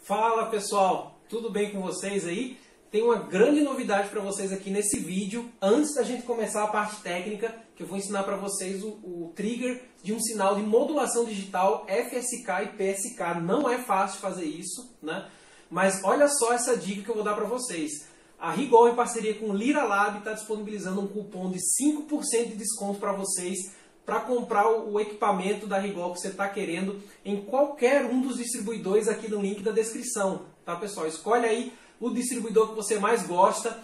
Fala pessoal, tudo bem com vocês aí? Tem uma grande novidade para vocês aqui nesse vídeo. Antes da gente começar a parte técnica, que eu vou ensinar para vocês o trigger de um sinal de modulação digital FSK e PSK. Não é fácil fazer isso, né? Mas olha só essa dica que eu vou dar para vocês. A Rigol, em parceria com o Liralab, está disponibilizando um cupom de 5% de desconto para vocês para comprar o equipamento da Rigol que você está querendo em qualquer um dos distribuidores aqui no link da descrição. Tá, pessoal? Escolhe aí o distribuidor que você mais gosta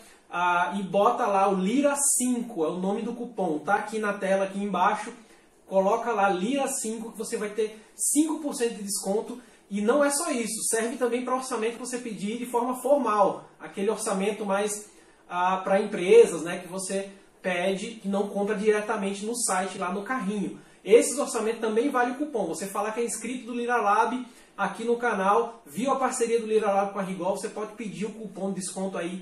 e bota lá o Lira5, é o nome do cupom. Tá aqui na tela, aqui embaixo. Coloca lá Lira5 que você vai ter 5% de desconto. E não é só isso, serve também para orçamento que você pedir de forma formal. Aquele orçamento mais para empresas, né, que você pede, que não compra diretamente no site, lá no carrinho. Esses orçamentos também vale o cupom. Você falar que é inscrito do Liralab aqui no canal, viu a parceria do Liralab com a Rigol, você pode pedir o cupom de desconto aí,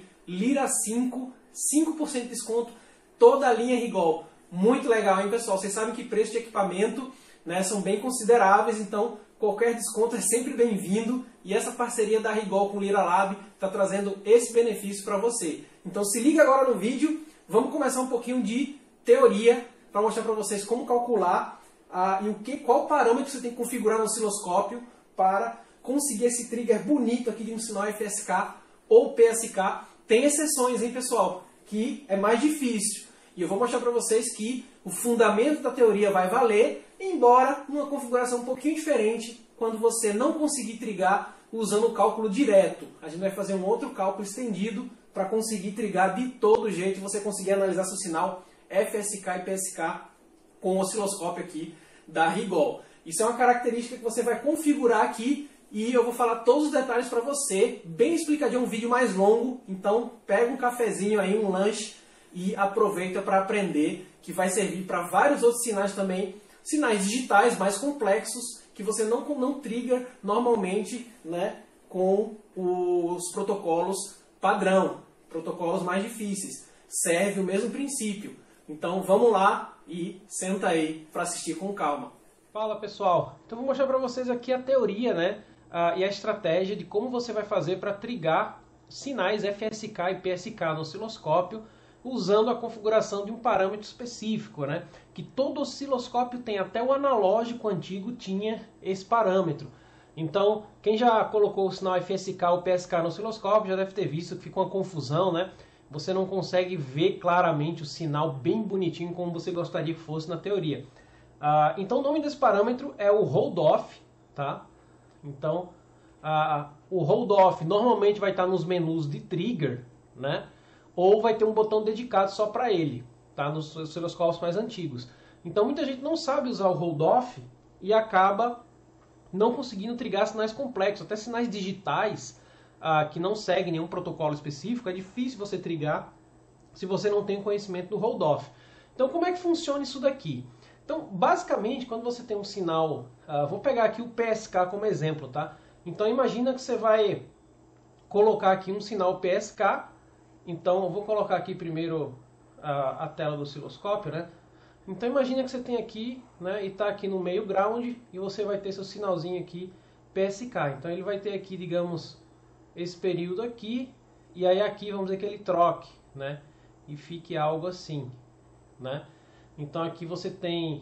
Lira5, 5% de desconto, toda a linha Rigol. Muito legal, hein, pessoal? Vocês sabem que preço de equipamento, né, são bem consideráveis, então qualquer desconto é sempre bem-vindo. E essa parceria da Rigol com o Liralab está trazendo esse benefício para você. Então se liga agora no vídeo. Vamos começar um pouquinho de teoria para mostrar para vocês como calcular e qual parâmetro você tem que configurar no osciloscópio para conseguir esse trigger bonito aqui de um sinal FSK ou PSK. Tem exceções, hein, pessoal, que é mais difícil. E eu vou mostrar para vocês que o fundamento da teoria vai valer, embora numa configuração um pouquinho diferente quando você não conseguir trigar usando o cálculo direto. A gente vai fazer um outro cálculo estendido para conseguir trigar de todo jeito, você conseguir analisar seu sinal FSK e PSK com o osciloscópio aqui da Rigol. Isso é uma característica que você vai configurar aqui e eu vou falar todos os detalhes para você, bem explicadinho, um vídeo mais longo, então pega um cafezinho aí, um lanche e aproveita para aprender, que vai servir para vários outros sinais também, sinais digitais mais complexos, que você não trigger normalmente, né, com os protocolos padrão, protocolos mais difíceis. Serve o mesmo princípio. Então vamos lá e senta aí para assistir com calma. Fala pessoal, então vou mostrar para vocês aqui a teoria, né, e a estratégia de como você vai fazer para trigar sinais FSK e PSK no osciloscópio usando a configuração de um parâmetro específico, né, que todo osciloscópio tem, até o analógico antigo tinha esse parâmetro. Então, quem já colocou o sinal FSK ou PSK no osciloscópio já deve ter visto que fica uma confusão, né? Você não consegue ver claramente o sinal bem bonitinho como você gostaria que fosse na teoria. Então, o nome desse parâmetro é o hold off, tá? Então, o hold off normalmente vai estar nos menus de trigger, né? Ou vai ter um botão dedicado só para ele, tá? Nos osciloscópios mais antigos. Então, muita gente não sabe usar o hold off e acaba não conseguindo trigar sinais complexos, até sinais digitais que não seguem nenhum protocolo específico, é difícil você trigar se você não tem conhecimento do hold off. Então como é que funciona isso daqui? Então basicamente quando você tem um sinal, vou pegar aqui o PSK como exemplo, tá? Então imagina que você vai colocar aqui um sinal PSK, então eu vou colocar aqui primeiro a tela do osciloscópio, né? Então imagina que você tem aqui, né, e está aqui no meio ground e você vai ter seu sinalzinho aqui PSK. Então ele vai ter aqui, digamos, esse período aqui e aí aqui vamos dizer que ele troque, né, e fique algo assim, né? Então aqui você tem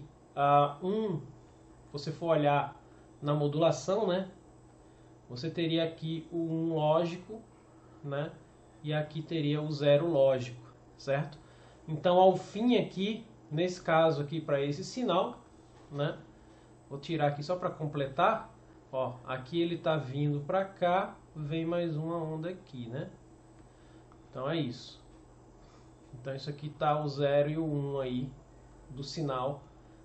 se você for olhar na modulação, né, você teria aqui o 1 lógico, né, e aqui teria o 0 lógico, certo? Então ao fim aqui, nesse caso aqui para esse sinal, né? Vou tirar aqui só para completar. Ó, aqui ele está vindo para cá, vem mais uma onda aqui, né? Então é isso. Então isso aqui está o 0 e o 1 aí do sinal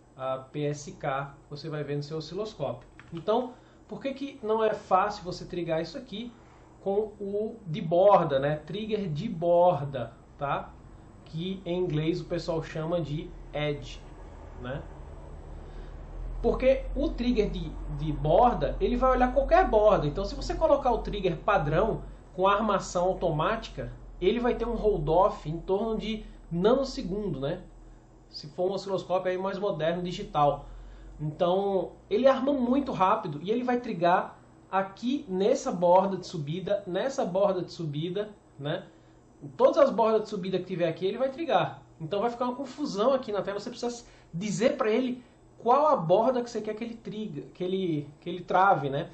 PSK, você vai ver no seu osciloscópio. Então, por que não é fácil você trigar isso aqui com o de borda, né? Trigger de borda, tá? Que em inglês o pessoal chama de edge, né? Porque o trigger de borda, ele vai olhar qualquer borda. Então se você colocar o trigger padrão com armação automática, ele vai ter um hold off em torno de nanosegundo, né? Se for um osciloscópio aí mais moderno, digital. Então ele arma muito rápido e ele vai trigar aqui nessa borda de subida, né? Todas as bordas de subida que tiver aqui, ele vai trigar. Então vai ficar uma confusão aqui na tela, você precisa dizer para ele qual a borda que você quer que ele triga, que ele trave, né?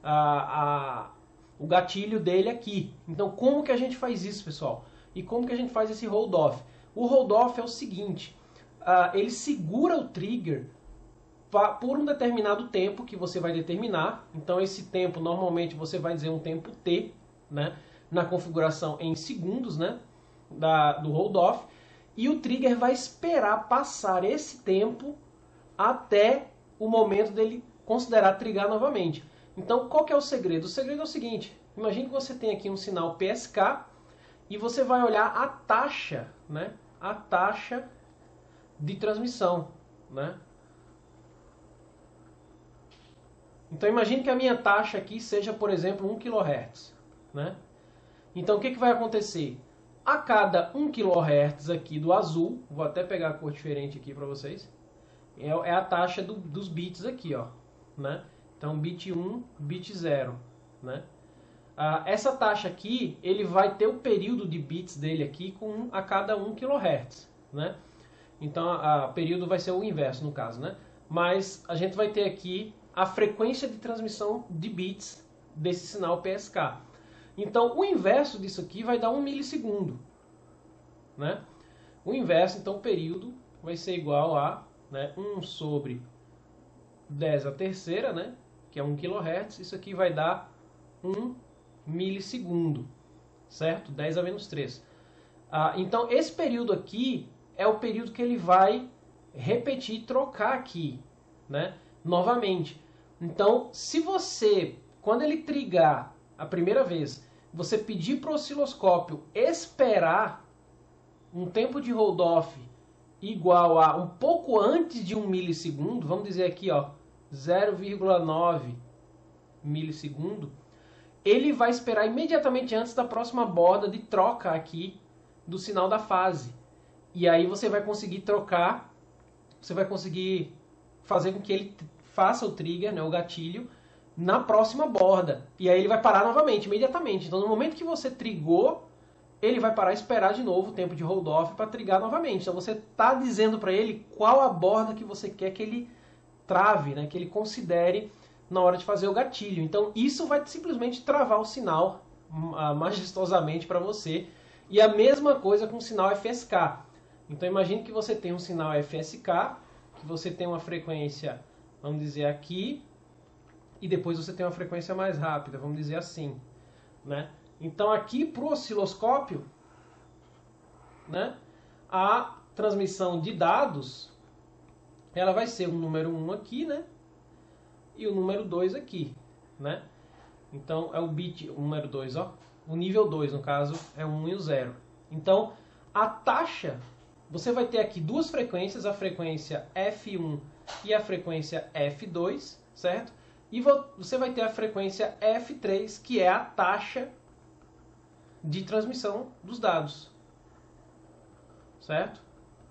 O gatilho dele aqui. Então como que a gente faz isso, pessoal? E como que a gente faz esse hold off? O hold off é o seguinte, ele segura o trigger por um determinado tempo que você vai determinar. Então esse tempo normalmente você vai dizer um tempo T, né? Na configuração em segundos, né? Do hold off. E o trigger vai esperar passar esse tempo até o momento dele considerar trigar novamente. Então, qual que é o segredo? O segredo é o seguinte, imagine que você tem aqui um sinal PSK e você vai olhar a taxa, né? A taxa de transmissão, né? Então, imagine que a minha taxa aqui seja, por exemplo, 1 kHz, né? Então, o que vai acontecer? A cada 1 kHz aqui do azul, vou até pegar a cor diferente aqui para vocês, é a taxa dos bits aqui, ó, né? Então, bit 1, bit 0, né? Essa taxa aqui, ele vai ter o período de bits dele aqui a cada 1 kHz, né? Então, o período vai ser o inverso, no caso, né? Mas a gente vai ter aqui a frequência de transmissão de bits desse sinal PSK. Então, o inverso disso aqui vai dar 1 milissegundo, né? O inverso, então, o período vai ser igual a, né, 1 sobre 10 à terceira, né, que é 1 kHz. Isso aqui vai dar 1 milissegundo, certo? 10 a menos 3. Então, esse período aqui é o período que ele vai repetir, trocar aqui, né, novamente. Então, se você, quando ele trigar a primeira vez, você pedir para o osciloscópio esperar um tempo de hold off igual a um pouco antes de 1 milissegundo, vamos dizer aqui, ó, 0,9 milissegundo, ele vai esperar imediatamente antes da próxima borda de troca aqui do sinal da fase. E aí você vai conseguir trocar, você vai conseguir fazer com que ele faça o trigger, né, o gatilho, na próxima borda. E aí ele vai parar novamente, imediatamente. Então no momento que você trigou, ele vai parar e esperar de novo o tempo de hold off para trigar novamente. Então você está dizendo para ele qual a borda que você quer que ele trave, né, que ele considere na hora de fazer o gatilho. Então isso vai simplesmente travar o sinal majestosamente para você. E a mesma coisa com o sinal FSK. Então imagine que você tem um sinal FSK, que você tem uma frequência, vamos dizer aqui, e depois você tem uma frequência mais rápida, vamos dizer assim, né? Então aqui para o osciloscópio, né, a transmissão de dados, ela vai ser o número 1 aqui, né, e o número 2 aqui, né? Então é o bit, o número 2, ó, o nível 2 no caso é o 1 e o 0. Então a taxa, você vai ter aqui duas frequências, a frequência F1 e a frequência F2, certo? E você vai ter a frequência F3, que é a taxa de transmissão dos dados, certo?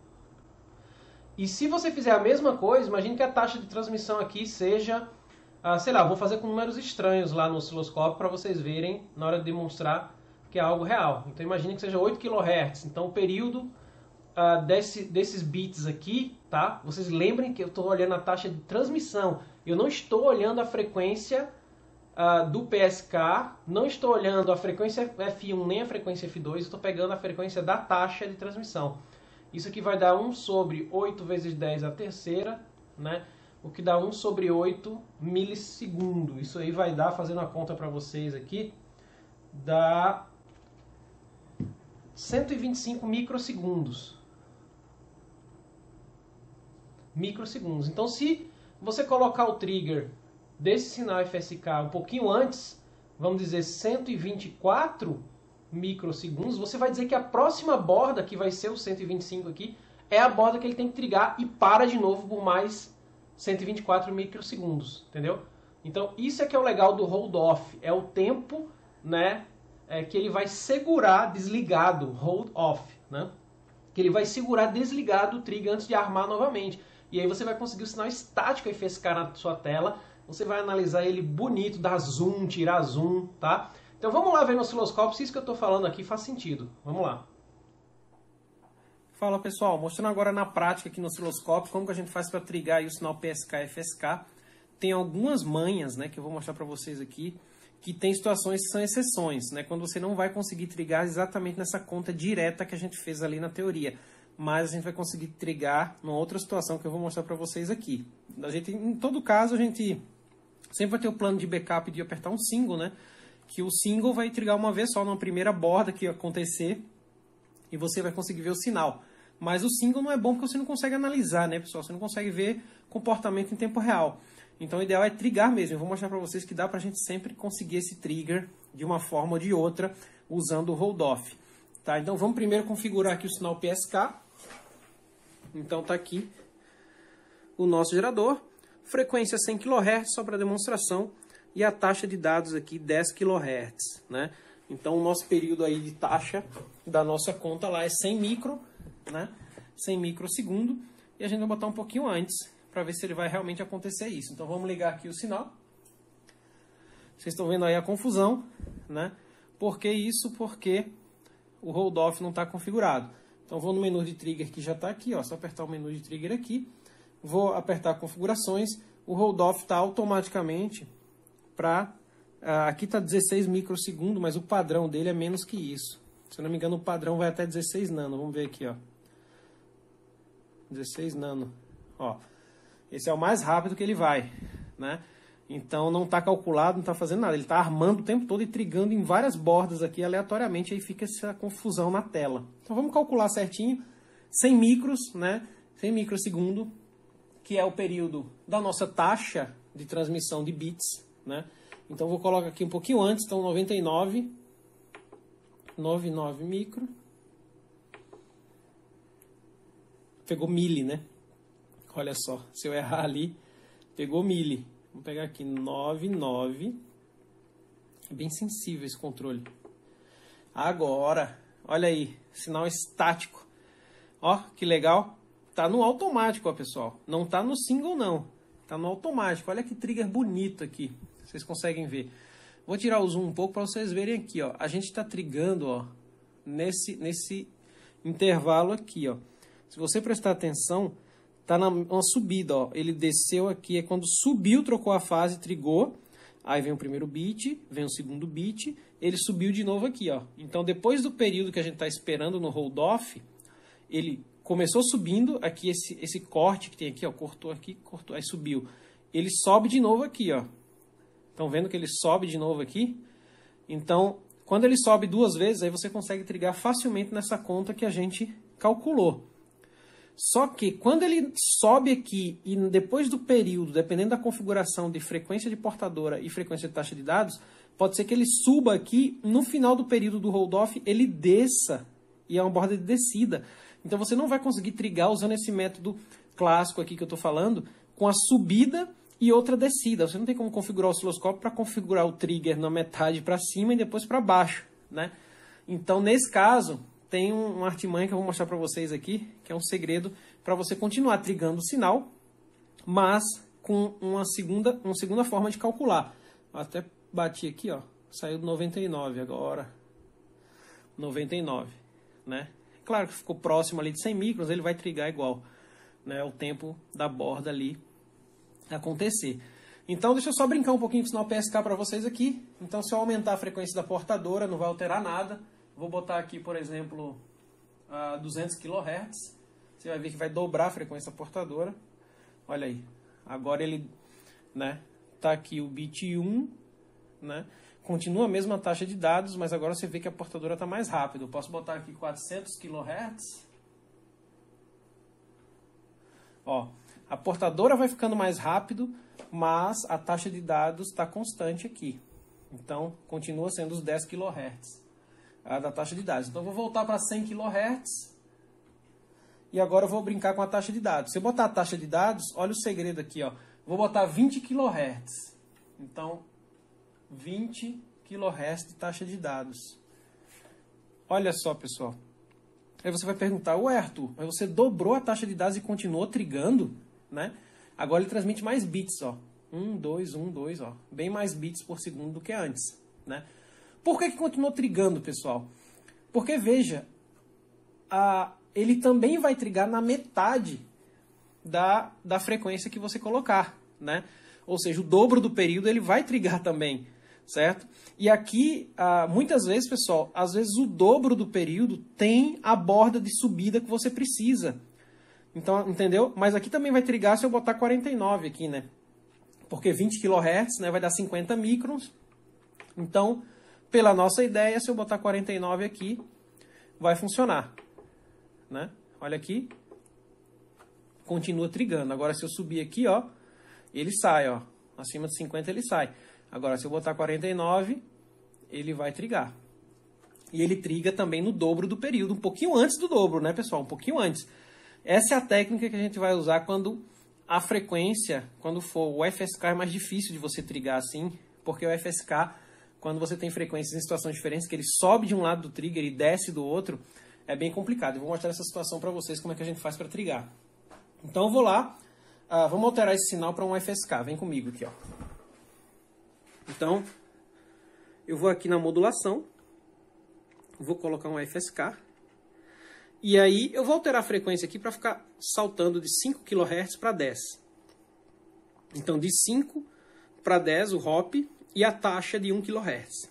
E se você fizer a mesma coisa, imagine que a taxa de transmissão aqui seja, sei lá, vou fazer com números estranhos lá no osciloscópio para vocês verem na hora de demonstrar que é algo real. Então imagine que seja 8 kHz. Então o período desses bits aqui, tá? Vocês lembrem que eu estou olhando a taxa de transmissão. Eu não estou olhando a frequência do PSK, não estou olhando a frequência F1 nem a frequência F2, estou pegando a frequência da taxa de transmissão. Isso aqui vai dar 1 sobre 8 vezes 10 à terceira, né? O que dá 1 sobre 8 milissegundo. Isso aí vai dar, fazendo a conta para vocês aqui, dá 125 microsegundos. Então, se você colocar o trigger desse sinal FSK um pouquinho antes, vamos dizer 124 microsegundos, você vai dizer que a próxima borda, que vai ser o 125 aqui, é a borda que ele tem que trigar e para de novo por mais 124 microsegundos, entendeu? Então, isso é que é o legal do hold off, é o tempo, né, que ele vai segurar desligado, hold off, né? Que ele vai segurar desligado o trigger antes de armar novamente. E aí você vai conseguir o sinal estático FSK na sua tela você vai analisar ele bonito, dar zoom, tirar zoom, tá? Então vamos lá ver no osciloscópio se isso que eu estou falando aqui faz sentido. Vamos lá. Fala pessoal, mostrando agora na prática aqui no osciloscópio como que a gente faz para trigar aí o sinal PSK e FSK. Tem algumas manhas, né, que eu vou mostrar para vocês aqui, que tem situações que são exceções, né, quando você não vai conseguir trigar exatamente nessa conta direta que a gente fez ali na teoria, mas a gente vai conseguir trigar numa outra situação que eu vou mostrar para vocês aqui. Em todo caso, a gente sempre vai ter o plano de backup de apertar um single, né, que o single vai trigar uma vez só numa primeira borda que acontecer e você vai conseguir ver o sinal. Mas o single não é bom porque você não consegue analisar, né, pessoal? Você não consegue ver comportamento em tempo real. Então o ideal é trigar mesmo. Eu vou mostrar para vocês que dá para a gente sempre conseguir esse trigger de uma forma ou de outra usando o hold off. Tá? Então vamos primeiro configurar aqui o sinal PSK. Então tá aqui o nosso gerador. Frequência 100 kHz só para demonstração. E a taxa de dados aqui 10 kHz. Né? Então o nosso período aí de taxa da nossa conta lá é 100 micro, né? 100 microsegundo. E a gente vai botar um pouquinho antes, para ver se ele vai realmente acontecer isso. Então vamos ligar aqui o sinal. Vocês estão vendo aí a confusão, né? Por que isso? Porque o hold off não está configurado. Então vou no menu de trigger que já está aqui, ó. Só apertar o menu de trigger aqui. Vou apertar configurações. O hold off está automaticamente para... aqui está 16 microsegundos, mas o padrão dele é menos que isso. Se eu não me engano, o padrão vai até 16 nano. Vamos ver aqui, ó. 16 nano. Ó. Esse é o mais rápido que ele vai, né? Então não está calculado, não está fazendo nada. Ele está armando o tempo todo e trigando em várias bordas aqui aleatoriamente, aí fica essa confusão na tela. Então vamos calcular certinho, 100 micros, né? 100 microsegundo, que é o período da nossa taxa de transmissão de bits, né? Então vou colocar aqui um pouquinho antes, então 99 micro. Pegou mili, né? Olha só, se eu errar ali, pegou mili. Vamos pegar aqui 99. É bem sensível esse controle. Agora, olha aí, sinal estático. Ó, que legal. Tá no automático, ó, pessoal. Não tá no single, não. Tá no automático. Olha que trigger bonito aqui. Vocês conseguem ver. Vou tirar o zoom um pouco para vocês verem aqui, ó. A gente está trigando, ó, nesse intervalo aqui, ó. Se você prestar atenção, tá numa subida, ó. Ele desceu aqui, é quando subiu, trocou a fase, trigou. Aí vem o primeiro bit, vem o segundo bit, ele subiu de novo aqui, ó. Então, depois do período que a gente está esperando no hold off, ele começou subindo, aqui esse corte que tem aqui, ó, cortou aqui, cortou, aí subiu. Ele sobe de novo aqui, ó. Estão vendo que ele sobe de novo aqui? Então, quando ele sobe duas vezes, aí você consegue trigar facilmente nessa conta que a gente calculou. Só que quando ele sobe aqui e depois do período, dependendo da configuração de frequência de portadora e frequência de taxa de dados, pode ser que ele suba aqui, no final do período do hold off, ele desça, e é uma borda de descida. Então você não vai conseguir trigar usando esse método clássico aqui que eu estou falando, com a subida e outra descida. Você não tem como configurar o osciloscópio para configurar o trigger na metade para cima e depois para baixo, né? Então, nesse caso, tem uma artimanha que eu vou mostrar para vocês aqui, que é um segredo para você continuar trigando o sinal, mas com uma segunda forma de calcular. Eu até bati aqui, ó, saiu do 99 agora. 99, né? Claro que ficou próximo ali de 100 microns, ele vai trigar igual, né? O tempo da borda ali acontecer. Então, deixa eu só brincar um pouquinho com o sinal PSK para vocês aqui. Então, se eu aumentar a frequência da portadora, não vai alterar nada. Vou botar aqui, por exemplo, a 200 kHz. Você vai ver que vai dobrar a frequência da portadora. Olha aí. Agora ele, né, tá aqui o bit 1, né? Continua a mesma taxa de dados, mas agora você vê que a portadora está mais rápida. Eu posso botar aqui 400 kHz. Ó, a portadora vai ficando mais rápido, mas a taxa de dados está constante aqui. Então, continua sendo os 10 kHz da taxa de dados. Então, eu vou voltar para 100 kHz. E agora eu vou brincar com a taxa de dados. Se eu botar a taxa de dados, olha o segredo aqui, ó. Vou botar 20 kHz. Então, 20 kHz de taxa de dados. Olha só, pessoal. Aí você vai perguntar, ué, Arthur, mas você dobrou a taxa de dados e continuou trigando, né? Agora ele transmite mais bits, ó. 1, 2, 1, 2, ó. Bem mais bits por segundo do que antes, né? Por que continuou trigando, pessoal? Porque, veja, ele também vai trigar na metade da frequência que você colocar, né? Ou seja, o dobro do período ele vai trigar também, certo? E aqui, muitas vezes, pessoal, às vezes o dobro do período tem a borda de subida que você precisa. Então, entendeu? Mas aqui também vai trigar se eu botar 49 aqui, né? Porque 20 kHz, né, vai dar 50 microns. Então, pela nossa ideia, se eu botar 49 aqui, vai funcionar, né? Olha aqui. Continua trigando. Agora, se eu subir aqui, ó, ele sai, ó. Acima de 50 ele sai. Agora, se eu botar 49, ele vai trigar. E ele triga também no dobro do período, um pouquinho antes do dobro, né, pessoal? Um pouquinho antes. Essa é a técnica que a gente vai usar quando a frequência, quando for o FSK, é mais difícil de você trigar assim, porque o FSK, quando você tem frequências em situações diferentes, que ele sobe de um lado do trigger e desce do outro, é bem complicado. Eu vou mostrar essa situação para vocês, como é que a gente faz para trigar. Então eu vou lá, vamos alterar esse sinal para um FSK. Vem comigo aqui, ó. Então, eu vou aqui na modulação, vou colocar um FSK, e aí eu vou alterar a frequência aqui para ficar saltando de 5 kHz para 10. Então, de 5 para 10 o hop e a taxa de 1 kHz.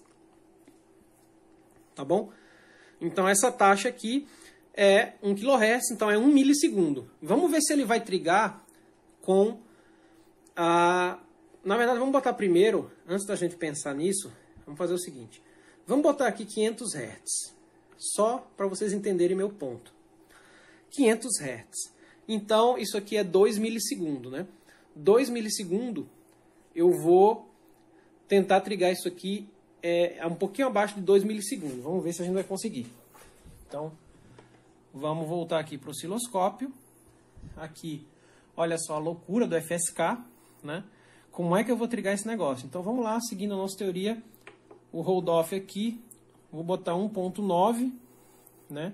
Tá bom? Então, essa taxa aqui é 1 kHz, então é 1 milissegundo. Vamos ver se ele vai trigar com a... Na verdade, vamos botar primeiro, antes da gente pensar nisso, vamos fazer o seguinte. Vamos botar aqui 500 Hz. Só para vocês entenderem meu ponto. 500 Hz. Então, isso aqui é 2 milissegundos, né? 2 milissegundos, eu vou tentar trigar isso aqui um pouquinho abaixo de 2 milissegundos. Vamos ver se a gente vai conseguir. Então, vamos voltar aqui para o osciloscópio. Aqui, olha só a loucura do FSK, né? Como é que eu vou trigar esse negócio? Então, vamos lá, seguindo a nossa teoria, o hold off aqui, vou botar 1.9, né?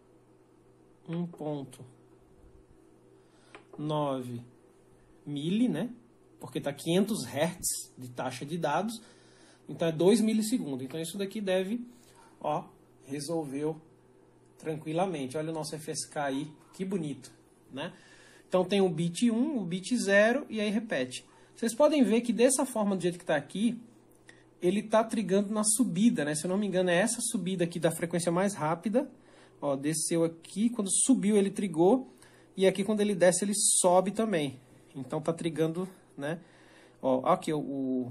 1.9 mili, né? Porque está 500 Hz de taxa de dados, então é 2 milissegundos. Então isso daqui deve, ó, resolveu tranquilamente. Olha o nosso FSK aí, que bonito, né? Então tem o bit 1, o bit 0 e aí repete. Vocês podem ver que dessa forma, do jeito que está aqui, ele está trigando na subida, né? Se eu não me engano, é essa subida aqui da frequência mais rápida. Ó, desceu aqui, quando subiu ele trigou, e aqui quando ele desce ele sobe também. Então tá trigando, né? Ó, aqui o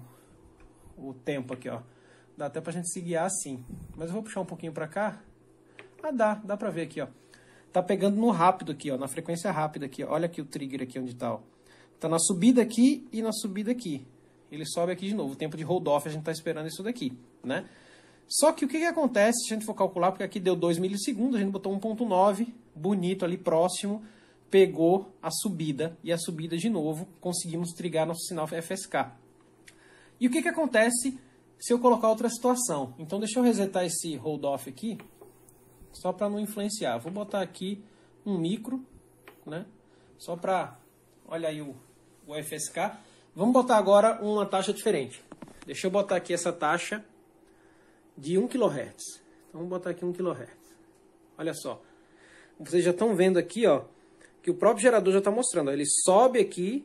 tempo aqui, ó. Dá até pra gente se guiar assim. Mas eu vou puxar um pouquinho pra cá. Dá pra ver aqui, ó. Tá pegando no rápido aqui, ó, na frequência rápida aqui, ó. Olha aqui o trigger aqui onde tá, ó. Tá na subida aqui e na subida aqui. Ele sobe aqui de novo. O tempo de hold off a gente tá esperando isso daqui, né? Só que o que acontece se a gente for calcular, porque aqui deu 2 milissegundos, a gente botou 1.9, bonito ali próximo, pegou a subida e a subida de novo, conseguimos trigar nosso sinal FSK. E o que acontece se eu colocar outra situação? Então deixa eu resetar esse hold off aqui, só para não influenciar. Vou botar aqui um micro, né? Só para, olha aí o FSK. Vamos botar agora uma taxa diferente. Deixa eu botar aqui essa taxa de 1 kHz. Então, vamos botar aqui 1 kHz. Olha só. Vocês já estão vendo aqui, ó, que o próprio gerador já está mostrando. Ó, ele sobe aqui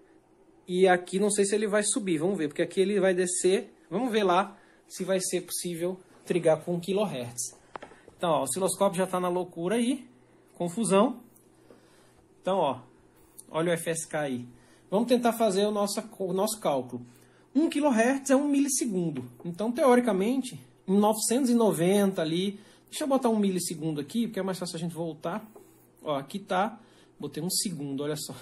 e aqui não sei se ele vai subir. Vamos ver, porque aqui ele vai descer. Vamos ver lá se vai ser possível trigar com 1 kHz. Então, ó, o osciloscópio já está na loucura aí. Confusão. Então, ó, olha o FSK aí. Vamos tentar fazer o nosso cálculo. 1 kHz é 1 milissegundo. Então, teoricamente, em 990 ali... Deixa eu botar 1 milissegundo aqui, porque é mais fácil a gente voltar. Ó, aqui tá... Botei 1 segundo, olha só.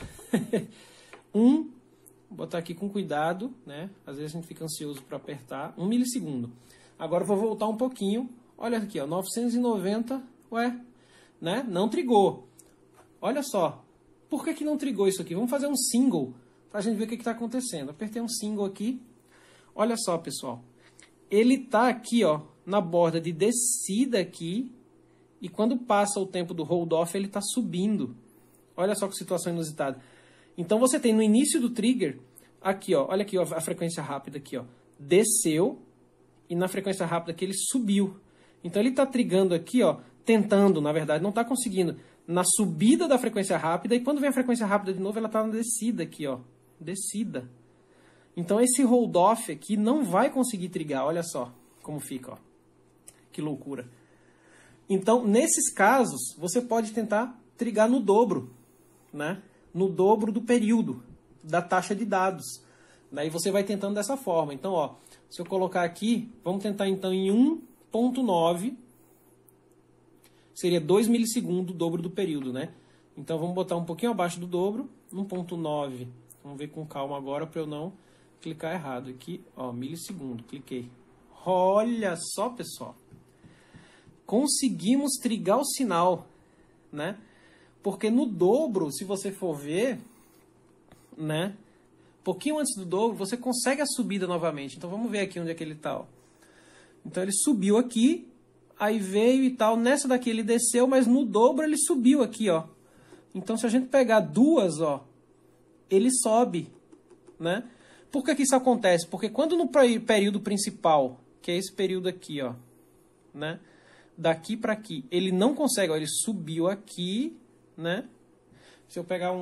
Vou botar aqui com cuidado, né? Às vezes a gente fica ansioso para apertar. 1 milissegundo. Agora eu vou voltar um pouquinho. Olha aqui, ó, 990... Ué, né? Não trigou. Olha só. Por que não trigou isso aqui? Vamos fazer um single para a gente ver o que está acontecendo. Apertei um single aqui. Olha só, pessoal. Ele está aqui, ó, na borda de descida aqui. E quando passa o tempo do hold off, ele está subindo. Olha só que situação inusitada. Então você tem no início do trigger Aqui, ó, olha aqui ó, a frequência rápida aqui, ó. Desceu e na frequência rápida aqui ele subiu. Então ele está trigando aqui, ó, tentando, na verdade, não está conseguindo, na subida da frequência rápida, e quando vem a frequência rápida de novo, ela está na descida aqui, ó, descida. Então esse hold off aqui não vai conseguir trigar, olha só como fica, ó. Que loucura. Então, nesses casos, você pode tentar trigar no dobro, né? No dobro do período da taxa de dados. Daí você vai tentando dessa forma. Então, ó, se eu colocar aqui, vamos tentar então em 1.9, seria 2 milissegundos o dobro do período, né? Então vamos botar um pouquinho abaixo do dobro, 1.9. Vamos ver com calma agora para eu não clicar errado. Aqui, ó, milissegundo, cliquei. Olha só, pessoal. Conseguimos trigar o sinal, né? Porque no dobro, se você for ver, né? Pouquinho antes do dobro, você consegue a subida novamente. Então vamos ver aqui onde é que ele está, ó. Então ele subiu aqui, aí veio e tal. Nessa daqui ele desceu, mas no dobro ele subiu aqui, ó. Então se a gente pegar duas, ó, ele sobe, né? Por que que isso acontece? Porque quando no período principal, que é esse período aqui, ó, né? Daqui para aqui, ele não consegue, ó, ele subiu aqui, né? Se eu pegar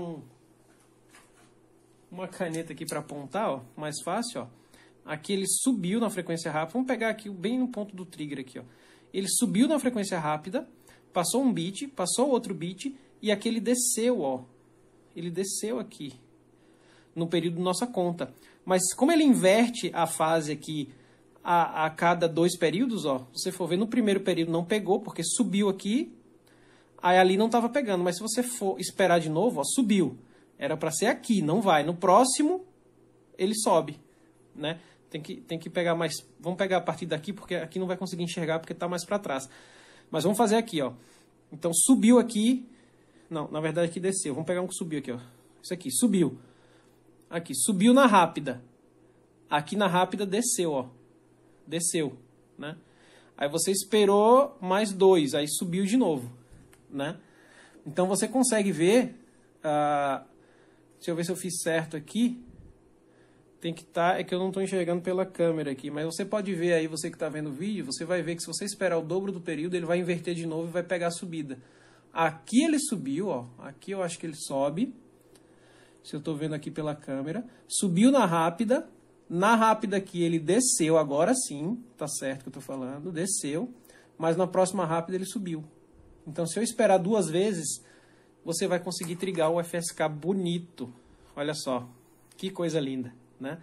uma caneta aqui para apontar, ó, mais fácil, ó. Aqui ele subiu na frequência rápida. Vamos pegar aqui bem no ponto do trigger aqui, ó. Ele subiu na frequência rápida, passou um bit, passou outro bit e aqui ele desceu, ó. Ele desceu aqui no período da nossa conta. Mas como ele inverte a fase aqui a cada 2 períodos, ó, se você for ver no primeiro período não pegou porque subiu aqui, aí ali não estava pegando. Mas se você for esperar de novo, ó, subiu. Era para ser aqui, não vai. No próximo ele sobe, né? Tem que pegar mais... Vamos pegar a partir daqui, porque aqui não vai conseguir enxergar, porque está mais para trás. Mas vamos fazer aqui, ó. Então, subiu aqui... Não, na verdade aqui desceu. Vamos pegar um que subiu aqui, ó. Isso aqui, subiu. Aqui, subiu na rápida. Aqui na rápida desceu, ó. Desceu, né? Aí você esperou mais 2, aí subiu de novo, né? Então, você consegue ver... deixa eu ver se eu fiz certo aqui. Tem que estar, é que eu não estou enxergando pela câmera aqui, mas você pode ver aí, você que está vendo o vídeo, você vai ver que se você esperar o dobro do período, ele vai inverter de novo e vai pegar a subida. Aqui ele subiu, ó, aqui eu acho que ele sobe, se eu estou vendo aqui pela câmera, subiu na rápida aqui ele desceu, agora sim, tá certo que eu estou falando, desceu, mas na próxima rápida ele subiu. Então se eu esperar 2 vezes, você vai conseguir trigar o FSK bonito, olha só, que coisa linda. Né?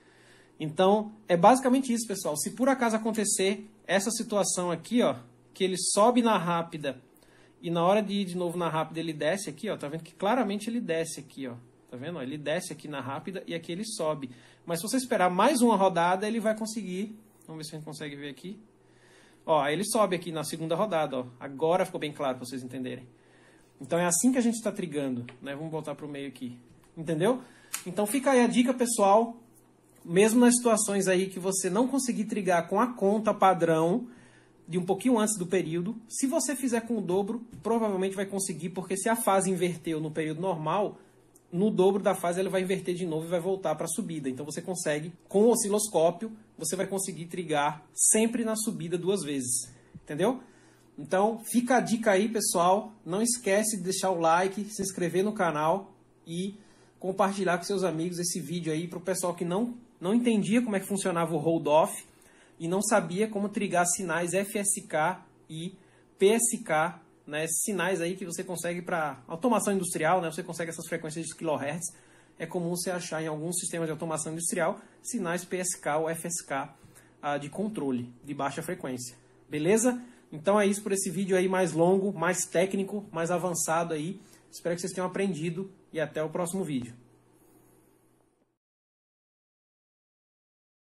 Então, é basicamente isso, pessoal. Se por acaso acontecer essa situação aqui, ó, que ele sobe na rápida e na hora de ir de novo na rápida ele desce aqui, ó, tá vendo que claramente ele desce aqui, ó. Tá vendo? Ó, ele desce aqui na rápida e aqui ele sobe. Mas se você esperar mais uma rodada, ele vai conseguir. Vamos ver se a gente consegue ver aqui. Ó, aí ele sobe aqui na segunda rodada, ó. Agora ficou bem claro para vocês entenderem. Então é assim que a gente está trigando, né? Vamos voltar para o meio aqui. Entendeu? Então fica aí a dica, pessoal, mesmo nas situações aí que você não conseguir trigar com a conta padrão de um pouquinho antes do período, se você fizer com o dobro, provavelmente vai conseguir, porque se a fase inverteu no período normal, no dobro da fase ela vai inverter de novo e vai voltar para a subida. Então você consegue, com o osciloscópio, você vai conseguir trigar sempre na subida 2 vezes, entendeu? Então fica a dica aí, pessoal, não esquece de deixar o like, se inscrever no canal e compartilhar com seus amigos esse vídeo aí para o pessoal que não entendia como é que funcionava o hold off e não sabia como trigar sinais FSK e PSK, né? Esses sinais aí que você consegue para automação industrial, né? Você consegue essas frequências de kHz. É comum você achar em alguns sistemas de automação industrial sinais PSK ou FSK de controle de baixa frequência. Beleza? Então é isso por esse vídeo aí mais longo, mais técnico, mais avançado aí. Espero que vocês tenham aprendido e até o próximo vídeo.